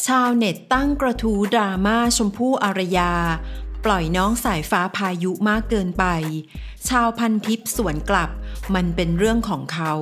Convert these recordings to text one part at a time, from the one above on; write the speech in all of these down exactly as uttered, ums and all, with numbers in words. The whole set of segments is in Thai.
ชาวเน็ตตั้งกระทู้ดราม่าชมพู่อารยาปล่อยน้องสายฟ้าพายุมากเกินไปชาวพันทิปสวนกลับมันเป็นเรื่องของเขา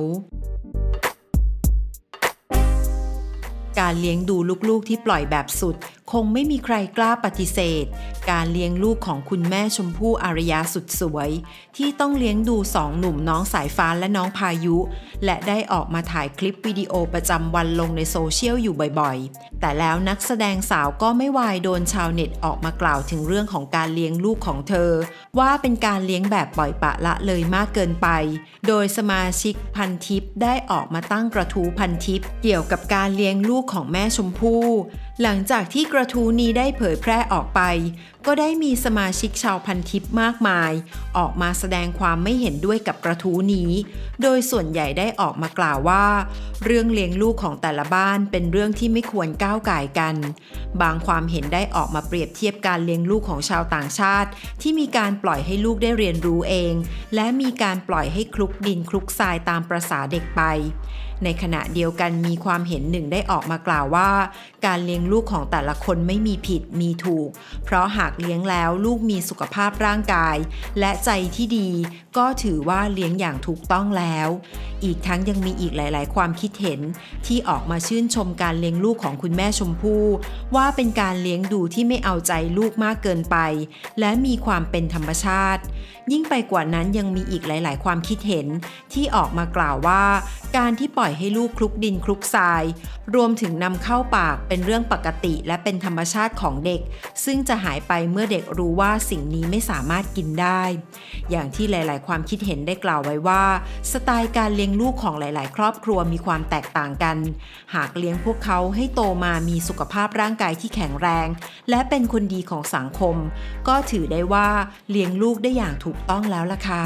การเลี้ยงดูลูกๆที่ปล่อยแบบสุดคงไม่มีใครกล้าปฏิเสธการเลี้ยงลูกของคุณแม่ชมพู่อารยาสุดสวยที่ต้องเลี้ยงดูสองหนุ่มน้องสายฟ้าและน้องพายุและได้ออกมาถ่ายคลิปวิดีโอประจำวันลงในโซเชียลอยู่บ่อยๆแต่แล้วนักแสดงสาวก็ไม่วายโดนชาวเน็ตออกมากล่าวถึงเรื่องของการเลี้ยงลูกของเธอว่าเป็นการเลี้ยงแบบปล่อยปละละเลยมากเกินไปโดยสมาชิกพันทิปได้ออกมาตั้งกระทู้พันทิปเกี่ยวกับการเลี้ยงลูกของแม่ชมพู่หลังจากที่กระทู้นี้ได้เผยแพร่ออกไปก็ได้มีสมาชิกชาวพันทิปมากมายออกมาแสดงความไม่เห็นด้วยกับกระทู้นี้โดยส่วนใหญ่ได้ออกมากล่าวว่าเรื่องเลี้ยงลูกของแต่ละบ้านเป็นเรื่องที่ไม่ควรก้าวก่ายกันบางความเห็นได้ออกมาเปรียบเทียบการเลี้ยงลูกของชาวต่างชาติที่มีการปล่อยให้ลูกได้เรียนรู้เองและมีการปล่อยให้คลุกดินคลุกทรายตามประสาเด็กไปในขณะเดียวกันมีความเห็นหนึ่งได้ออกมากล่าวว่าการเลี้ยงลูกของแต่ละคนไม่มีผิดมีถูกเพราะหากเลี้ยงแล้วลูกมีสุขภาพร่างกายและใจที่ดีก็ถือว่าเลี้ยงอย่างถูกต้องแล้วอีกทั้งยังมีอีกหลายๆความคิดเห็นที่ออกมาชื่นชมการเลี้ยงลูกของคุณแม่ชมพู่ว่าเป็นการเลี้ยงดูที่ไม่เอาใจลูกมากเกินไปและมีความเป็นธรรมชาติยิ่งไปกว่านั้นยังมีอีกหลายๆความคิดเห็นที่ออกมากล่าวว่าการที่ปล่อยให้ลูกคลุกดินคลุกทรายรวมถึงนำเข้าปากเป็นเรื่องปกติและเป็นธรรมชาติของเด็กซึ่งจะหายไปเมื่อเด็กรู้ว่าสิ่งนี้ไม่สามารถกินได้อย่างที่หลายๆความคิดเห็นได้กล่าวไว้ว่าสไตล์การเลี้ยงลูกของหลายๆครอบครัวมีความแตกต่างกันหากเลี้ยงพวกเขาให้โตมามีสุขภาพร่างกายที่แข็งแรงและเป็นคนดีของสังคมก็ถือได้ว่าเลี้ยงลูกได้อย่างถูกต้องแล้วล่ะค่ะ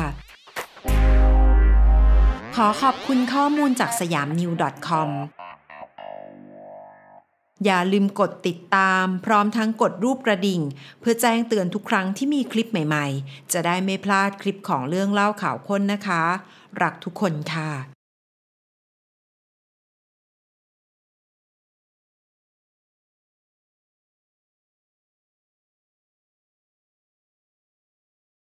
ขอขอบคุณข้อมูลจากสยามนิว .com อย่าลืมกดติดตามพร้อมทั้งกดรูปกระดิ่งเพื่อแจ้งเตือนทุกครั้งที่มีคลิปใหม่ๆจะได้ไม่พลาดคลิปของเรื่องเล่าข่าวค้นนะคะรักทุกคนค่ะ